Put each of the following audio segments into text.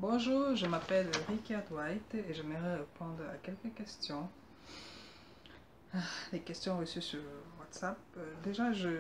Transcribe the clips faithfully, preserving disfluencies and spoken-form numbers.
Bonjour, je m'appelle Rika Dwight et j'aimerais répondre à quelques questions. Ah, les questions reçues sur WhatsApp. Euh, déjà, je,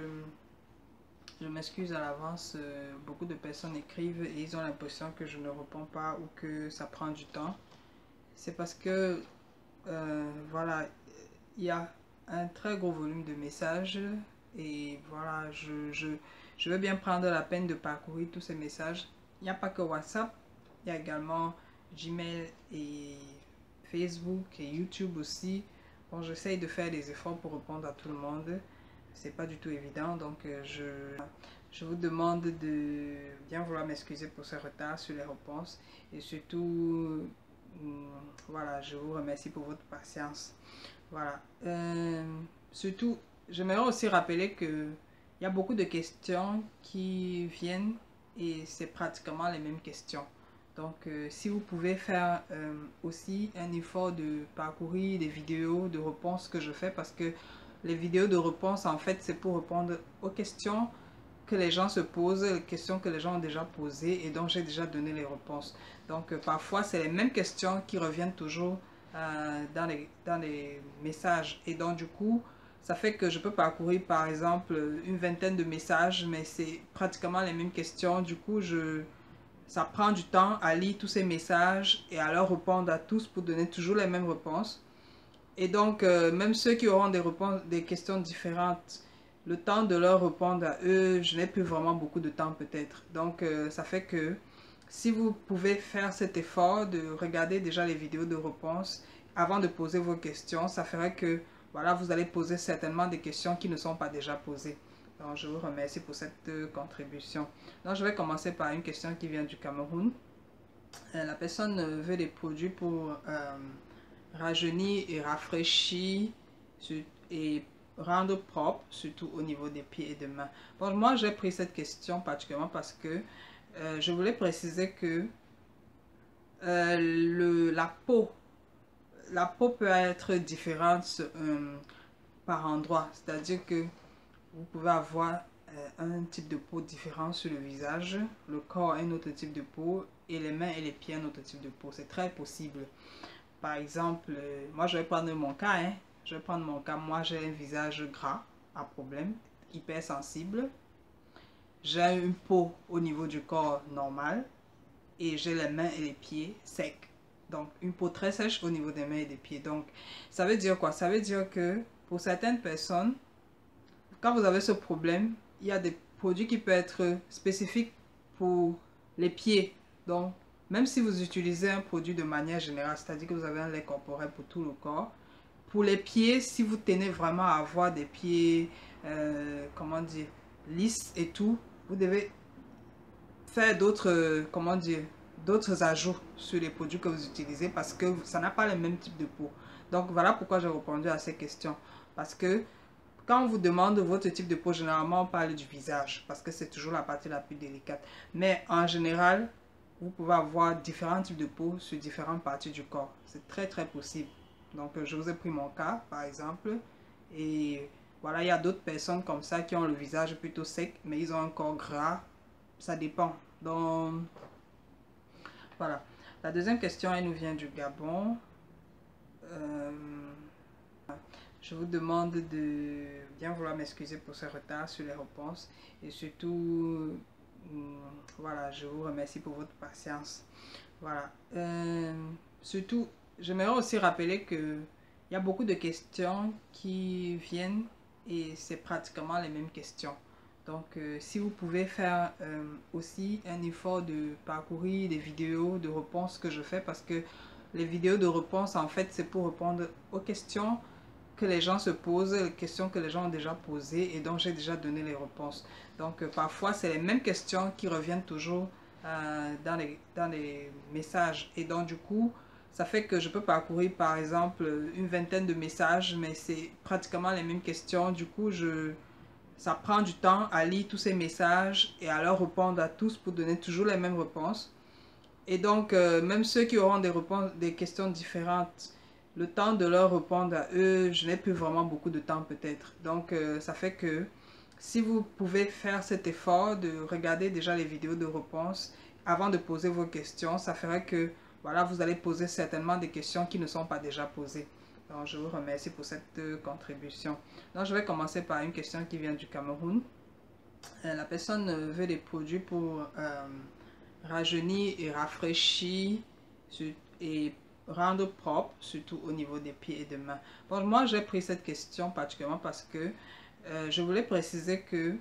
je m'excuse à l'avance. euh, beaucoup de personnes écrivent et ils ont l'impression que je ne réponds pas ou que ça prend du temps. C'est parce que, euh, voilà, il y a un très gros volume de messages et voilà, je, je, je veux bien prendre la peine de parcourir tous ces messages. Il n'y a pas que WhatsApp, il y a également Gmail et Facebook et YouTube aussi. Bon, j'essaye de faire des efforts pour répondre à tout le monde. C'est pas du tout évident, donc euh, je, je vous demande de bien vouloir m'excuser pour ce retard sur les réponses et surtout, hum, voilà, je vous remercie pour votre patience. Voilà. Euh, surtout, j'aimerais aussi rappeler que il y a beaucoup de questions qui viennent et c'est pratiquement les mêmes questions. Donc, euh, si vous pouvez faire euh, aussi un effort de parcourir des vidéos de réponses que je fais, parce que les vidéos de réponses, en fait, c'est pour répondre aux questions que les gens se posent, les questions que les gens ont déjà posées et dont j'ai déjà donné les réponses. Donc, euh, parfois, c'est les mêmes questions qui reviennent toujours euh, dans, les, dans les messages. Et donc, du coup, ça fait que je peux parcourir, par exemple, une vingtaine de messages, mais c'est pratiquement les mêmes questions. Du coup, je ça prend du temps à lire tous ces messages et à leur répondre à tous pour donner toujours les mêmes réponses. Et donc, euh, même ceux qui auront des, réponses, des questions différentes, le temps de leur répondre à eux, je n'ai plus vraiment beaucoup de temps peut-être. Donc, euh, ça fait que si vous pouvez faire cet effort de regarder déjà les vidéos de réponse avant de poser vos questions, ça ferait que, voilà, vous allez poser certainement des questions qui ne sont pas déjà posées. Donc, je vous remercie pour cette euh, contribution. Donc, je vais commencer par une question qui vient du Cameroun. Euh, la personne euh, veut des produits pour euh, rajeunir et rafraîchir et rendre propre, surtout au niveau des pieds et des mains. Bon, moi, j'ai pris cette question particulièrement parce que euh, je voulais préciser que euh, le, la peau, la peau peut être différente euh, par endroit. C'est-à-dire que vous pouvez avoir euh, un type de peau différent sur le visage, le corps un autre type de peau et les mains et les pieds un autre type de peau. C'est très possible. Par exemple, euh, moi je vais prendre mon cas. Hein. Je vais prendre mon cas. Moi j'ai un visage gras à problème, hypersensible. J'ai une peau au niveau du corps normal et j'ai les mains et les pieds secs. Donc une peau très sèche au niveau des mains et des pieds. Donc ça veut dire quoi? Ça veut dire que pour certaines personnes, quand vous avez ce problème, il y a des produits qui peuvent être spécifiques pour les pieds. Donc, même si vous utilisez un produit de manière générale, c'est-à-dire que vous avez un lait corporel pour tout le corps, pour les pieds, si vous tenez vraiment à avoir des pieds, euh, comment dire, lisses et tout, vous devez faire d'autres, euh, comment dire, d'autres ajouts sur les produits que vous utilisez parce que ça n'a pas le même type de peau. Donc, voilà pourquoi j'ai répondu à ces questions. Parce que quand on vous demande votre type de peau, généralement on parle du visage parce que c'est toujours la partie la plus délicate. Mais en général, vous pouvez avoir différents types de peau sur différentes parties du corps. C'est très très possible. Donc je vous ai pris mon cas par exemple. Et voilà, il y a d'autres personnes comme ça qui ont le visage plutôt sec, mais ils ont un corps gras. Ça dépend. Donc voilà. La deuxième question, elle nous vient du Gabon. Euh, Je vous demande de bien vouloir m'excuser pour ce retard sur les réponses et surtout, voilà, je vous remercie pour votre patience. Voilà. Euh, surtout, j'aimerais aussi rappeler que il y a beaucoup de questions qui viennent et c'est pratiquement les mêmes questions. Donc, euh, si vous pouvez faire euh, aussi un effort de parcourir des vidéos de réponses que je fais parce que les vidéos de réponses, en fait, c'est pour répondre aux questions que les gens se posent, les questions que les gens ont déjà posées et dont j'ai déjà donné les réponses. Donc, euh, parfois, c'est les mêmes questions qui reviennent toujours euh, dans, les, dans les messages. Et donc, du coup, ça fait que je peux parcourir, par exemple, une vingtaine de messages, mais c'est pratiquement les mêmes questions. Du coup, je, ça prend du temps à lire tous ces messages et à leur répondre à tous pour donner toujours les mêmes réponses. Et donc, euh, même ceux qui auront des, réponses, des questions différentes, le temps de leur répondre à eux, je n'ai plus vraiment beaucoup de temps peut-être. Donc, euh, ça fait que si vous pouvez faire cet effort de regarder déjà les vidéos de réponse avant de poser vos questions, ça ferait que, voilà, vous allez poser certainement des questions qui ne sont pas déjà posées. Donc, je vous remercie pour cette euh, contribution. Donc, je vais commencer par une question qui vient du Cameroun. Euh, la personne euh, veut des produits pour euh, rajeunir et rafraîchir et rendre propre, surtout au niveau des pieds et des mains. Bon, moi, j'ai pris cette question particulièrement parce que euh, je voulais préciser que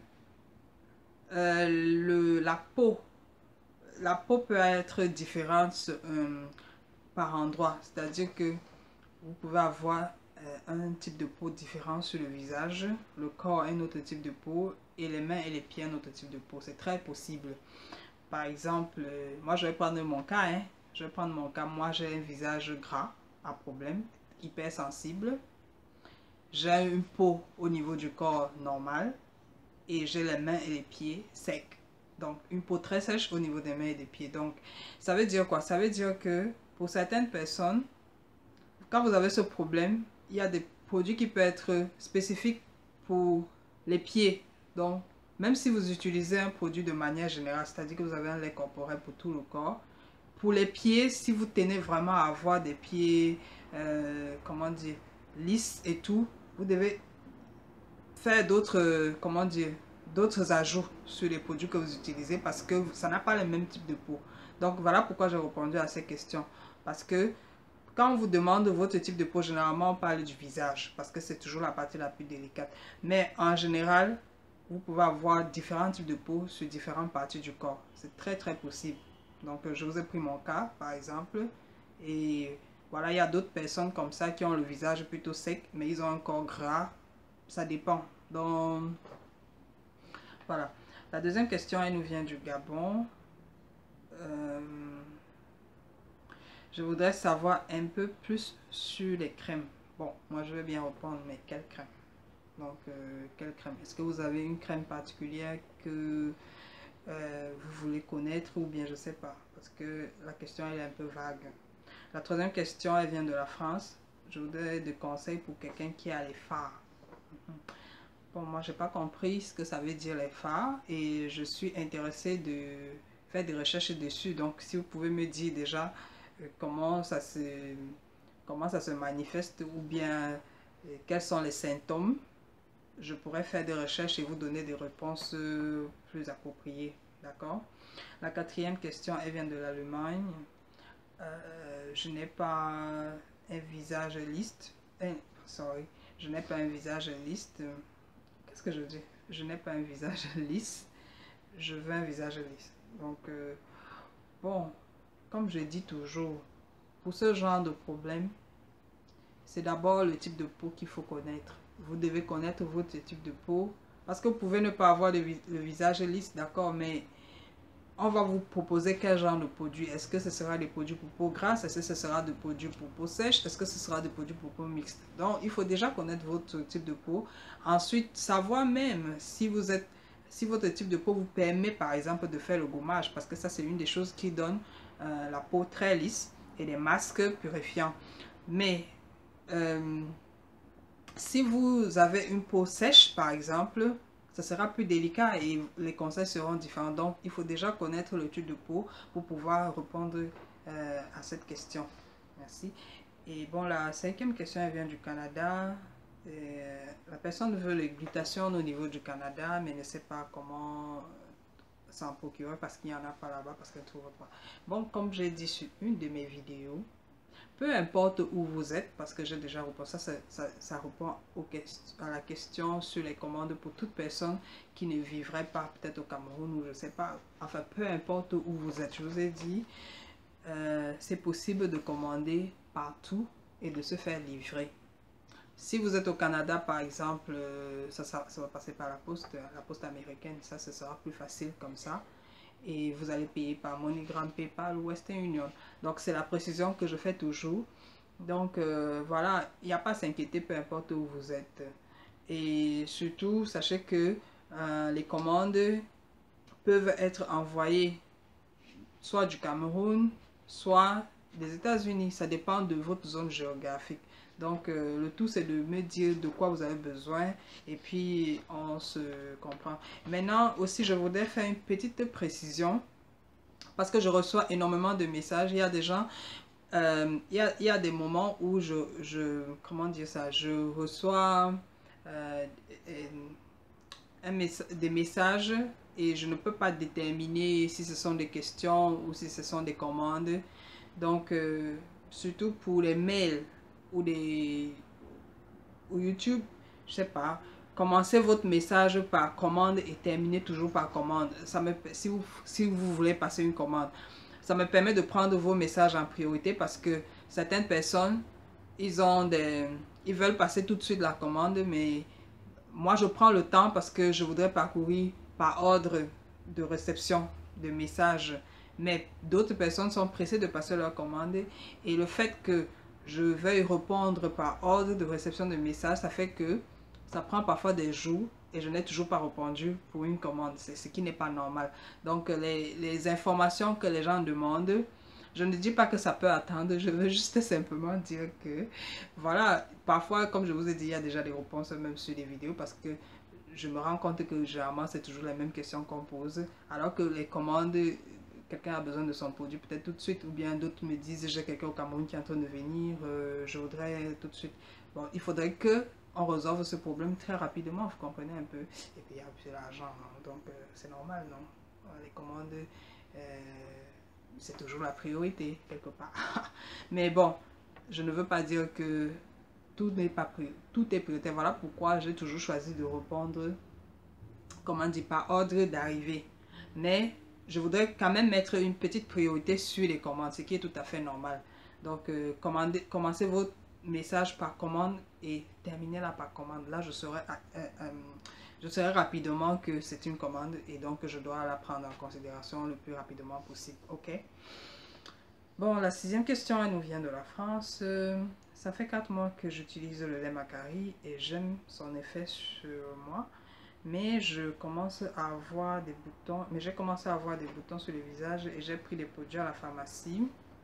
euh, le, la peau, la peau peut être différente euh, par endroit. C'est-à-dire que vous pouvez avoir euh, un type de peau différent sur le visage, le corps un autre type de peau et les mains et les pieds un autre type de peau. C'est très possible. Par exemple, euh, moi je vais prendre mon cas. Hein. Je vais prendre mon cas. Moi j'ai un visage gras à problème, hypersensible. J'ai une peau au niveau du corps normal et j'ai les mains et les pieds secs. Donc une peau très sèche au niveau des mains et des pieds. Donc ça veut dire quoi? Ça veut dire que pour certaines personnes, quand vous avez ce problème, il y a des produits qui peuvent être spécifiques pour les pieds. Donc, même si vous utilisez un produit de manière générale, c'est-à-dire que vous avez un lait corporel pour tout le corps, pour les pieds, si vous tenez vraiment à avoir des pieds, euh, comment dire, lisses et tout, vous devez faire d'autres, comment dire, d'autres ajouts sur les produits que vous utilisez parce que ça n'a pas le même type de peau. Donc, voilà pourquoi j'ai répondu à ces questions. Parce que quand on vous demande votre type de peau, généralement on parle du visage parce que c'est toujours la partie la plus délicate. Mais en général, vous pouvez avoir différents types de peau sur différentes parties du corps. C'est très très possible. Donc je vous ai pris mon cas par exemple. Et voilà, il y a d'autres personnes comme ça qui ont le visage plutôt sec, mais ils ont un corps gras. Ça dépend. Donc voilà. La deuxième question, elle nous vient du Gabon. Euh... Je voudrais savoir un peu plus sur les crèmes. Bon, moi je vais bien répondre, mais quelle crème? Donc, euh, quelle crème? Est-ce que vous avez une crème particulière que euh, vous voulez connaître ou bien je sais pas? Parce que la question elle est un peu vague. La troisième question, elle vient de la France. Je voudrais des conseils pour quelqu'un qui a les fards. Bon, moi j'ai pas compris ce que ça veut dire les fards et je suis intéressée de faire des recherches dessus. Donc, si vous pouvez me dire déjà comment ça se, comment ça se manifeste ou bien euh, quels sont les symptômes, je pourrais faire des recherches et vous donner des réponses euh, plus appropriées. D'accord? La quatrième question, elle vient de l'Allemagne. Euh, je n'ai pas un visage lisse. Eh, sorry. Je n'ai pas un visage lisse. Qu'est-ce que je dis? Je n'ai pas un visage lisse. Je veux un visage lisse. Donc, euh, bon, comme je dis toujours, pour ce genre de problème, c'est d'abord le type de peau qu'il faut connaître. Vous devez connaître votre type de peau. Parce que vous pouvez ne pas avoir le, le visage lisse, d'accord, mais on va vous proposer quel genre de produit. Est-ce que ce sera des produits pour peau grasse? Est-ce que ce sera des produits pour peau sèche? Est-ce que ce sera des produits pour peau mixte? Donc, il faut déjà connaître votre type de peau. Ensuite, savoir même si vous êtes, si votre type de peau vous permet, par exemple, de faire le gommage. Parce que ça, c'est une des choses qui donne euh, la peau très lisse et des masques purifiants. Mais, euh, si vous avez une peau sèche, par exemple, ça sera plus délicat et les conseils seront différents. Donc, il faut déjà connaître le type de peau pour pouvoir répondre euh, à cette question. Merci. Et bon, la cinquième question, elle vient du Canada. Et, euh, la personne veut les glutations au niveau du Canada, mais ne sait pas comment s'en procurer parce qu'il n'y en a pas là-bas, parce qu'elle ne trouve pas. Bon, comme j'ai dit sur une de mes vidéos, peu importe où vous êtes, parce que j'ai déjà répondu, ça, ça, ça, ça répond aux à la question sur les commandes pour toute personne qui ne vivrait pas peut-être au Cameroun ou je ne sais pas. Enfin, peu importe où vous êtes, je vous ai dit, euh, c'est possible de commander partout et de se faire livrer. Si vous êtes au Canada, par exemple, ça, ça, ça va passer par la poste, la poste américaine, ça, ce sera plus facile comme ça. Et vous allez payer par MoneyGram, PayPal ou Western Union. Donc, c'est la précision que je fais toujours. Donc, euh, voilà, il n'y a pas à s'inquiéter, peu importe où vous êtes. Et surtout, sachez que euh, les commandes peuvent être envoyées soit du Cameroun, soit des États-Unis. Ça dépend de votre zone géographique. Donc, euh, le tout, c'est de me dire de quoi vous avez besoin et puis on se comprend. Maintenant, aussi, je voudrais faire une petite précision parce que je reçois énormément de messages. Il y a des gens, euh, il y a, il y a des moments où je, je comment dire ça, je reçois euh, un messa- des messages et je ne peux pas déterminer si ce sont des questions ou si ce sont des commandes. Donc, euh, surtout pour les mails ou des ou YouTube, je sais pas. Commencez votre message par commande et terminez toujours par commande. Ça me, si vous, si vous voulez passer une commande, ça me permet de prendre vos messages en priorité parce que certaines personnes, ils ont des, ils veulent passer tout de suite la commande, mais moi je prends le temps parce que je voudrais parcourir par ordre de réception de messages. Mais d'autres personnes sont pressées de passer leur commande et le fait que je veuille répondre par ordre de réception de messages, ça fait que ça prend parfois des jours et je n'ai toujours pas répondu pour une commande. C'est ce qui n'est pas normal. Donc les, les informations que les gens demandent, je ne dis pas que ça peut attendre, je veux juste simplement dire que, voilà, parfois, comme je vous ai dit, il y a déjà des réponses même sur les vidéos parce que je me rends compte que généralement, c'est toujours les mêmes questions qu'on pose, alors que les commandes, quelqu'un a besoin de son produit peut-être tout de suite, ou bien d'autres me disent, j'ai quelqu'un au Cameroun qui est en train de venir, euh, je voudrais tout de suite. Bon, il faudrait que on résolve ce problème très rapidement, vous comprenez un peu. Et puis, il y a plus l'argent, donc euh, c'est normal, non? Les commandes... Euh, c'est toujours la priorité quelque part. Mais bon, je ne veux pas dire que tout n'est pas pri tout est prioritaire. Voilà pourquoi j'ai toujours choisi de répondre, comment dire, par ordre d'arrivée. Mais je voudrais quand même mettre une petite priorité sur les commandes, ce qui est tout à fait normal. Donc, euh, commandez, commencez votre message par commande et terminez-la par commande. Là, je serai... Euh, euh, je saurai rapidement que c'est une commande et donc je dois la prendre en considération le plus rapidement possible. Ok. Bon, la sixième question, elle nous vient de la France. Euh, ça fait quatre mois que j'utilise le lait Macari et j'aime son effet sur moi. Mais je commence à avoir des boutons. Mais j'ai commencé à avoir des boutons sur le visage et j'ai pris des produits à la pharmacie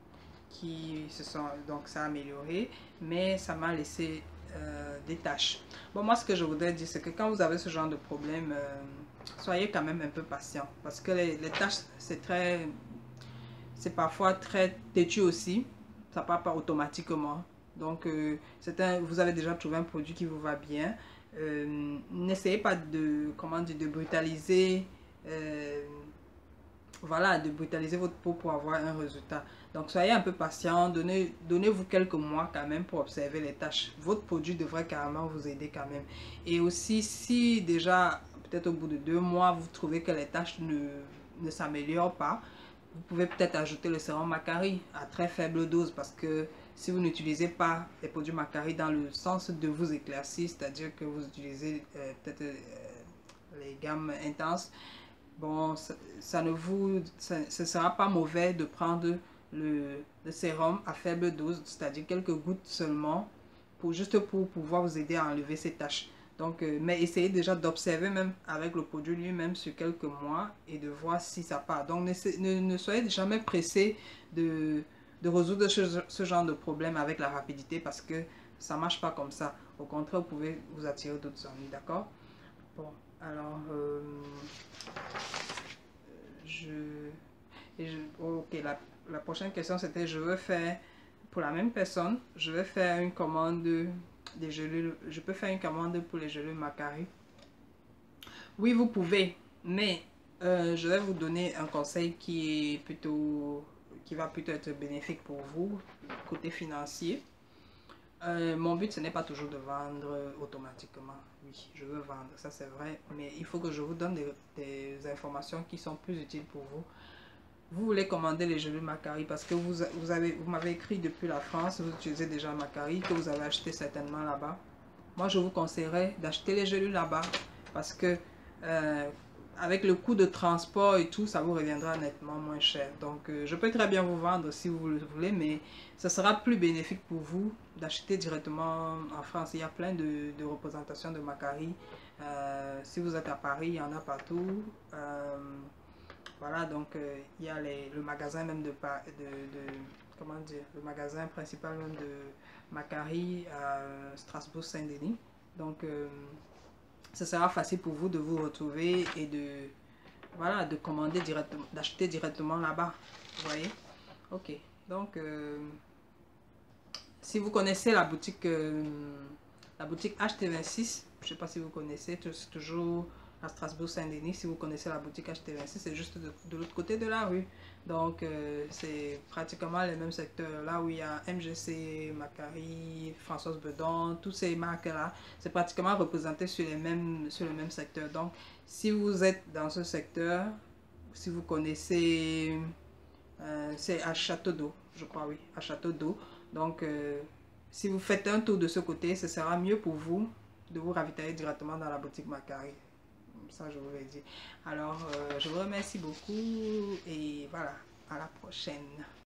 qui se sont... Donc ça a amélioré. Mais ça m'a laissé... Euh, des tâches. Bon, moi, ce que je voudrais dire, c'est que quand vous avez ce genre de problème, euh, soyez quand même un peu patient. Parce que les, les tâches, c'est très... C'est parfois très têtu aussi. Ça part pas automatiquement. Donc, euh, un, vous avez déjà trouvé un produit qui vous va bien. Euh, N'essayez pas de, comment dire, de brutaliser... Euh, voilà, de brutaliser votre peau pour avoir un résultat. Donc, soyez un peu patient, donnez, donnez-vous quelques mois quand même pour observer les tâches. Votre produit devrait carrément vous aider quand même. Et aussi, si déjà, peut-être au bout de deux mois, vous trouvez que les tâches ne, ne s'améliorent pas, vous pouvez peut-être ajouter le sérum Macari à très faible dose parce que si vous n'utilisez pas les produits Macari dans le sens de vous éclaircir, c'est-à-dire que vous utilisez euh, peut-être euh, les gammes intenses, bon, ça, ça ne vous, ça, ce sera pas mauvais de prendre le, le sérum à faible dose, c'est-à-dire quelques gouttes seulement, pour, juste pour pouvoir vous aider à enlever ces taches. Donc, euh, mais essayez déjà d'observer même avec le produit lui-même sur quelques mois et de voir si ça part. Donc, ne, ne, ne soyez jamais pressé de, de résoudre ce, ce genre de problème avec la rapidité parce que ça ne marche pas comme ça. Au contraire, vous pouvez vous attirer d'autres ennuis, d'accord? Bon, alors, euh, je, et je... Ok, la, la prochaine question c'était, je veux faire, pour la même personne, je vais faire une commande des gélules, je peux faire une commande pour les gélules Macari. Oui, vous pouvez, mais euh, je vais vous donner un conseil qui est plutôt, qui va plutôt être bénéfique pour vous, côté financier. Euh, mon but, ce n'est pas toujours de vendre automatiquement. Oui, je veux vendre, ça c'est vrai. Mais il faut que je vous donne des, des informations qui sont plus utiles pour vous. Vous voulez commander les gélules Macari parce que vous, vous, avez, vous m'avez écrit depuis la France, vous utilisez déjà Macari, que vous avez acheté certainement là-bas. Moi, je vous conseillerais d'acheter les gélules là-bas parce que euh, avec le coût de transport et tout, ça vous reviendra nettement moins cher. Donc, euh, je peux très bien vous vendre si vous le voulez, mais ça sera plus bénéfique pour vous d'acheter directement en France. Il y a plein de, de représentations de Macari. Euh, si vous êtes à Paris, il y en a partout. Euh, voilà, donc euh, il y a les, le magasin même de, de, de... Comment dire? Le magasin principal même de Macari à Strasbourg-Saint-Denis. Donc, euh, ce sera facile pour vous de vous retrouver et de, voilà, de commander directement, d'acheter directement là-bas. Vous voyez? Ok. Donc, euh, si vous connaissez la boutique, euh, la boutique H T vingt-six, je ne sais pas si vous connaissez, c'est toujours à Strasbourg-Saint-Denis. Si vous connaissez la boutique H T vingt-six, c'est juste de, de l'autre côté de la rue. Donc, euh, c'est pratiquement les mêmes secteurs. Là où il y a M G C, Macari, Françoise Bedon, toutes ces marques-là, c'est pratiquement représenté sur, les mêmes, sur le même secteur. Donc, si vous êtes dans ce secteur, si vous connaissez, euh, c'est à Château d'Eau, je crois, oui, à Château d'Eau. Donc, euh, si vous faites un tour de ce côté, ce sera mieux pour vous de vous ravitailler directement dans la boutique Macari. Ça, je vous l'ai dit. Alors, euh, je vous remercie beaucoup et voilà, à la prochaine.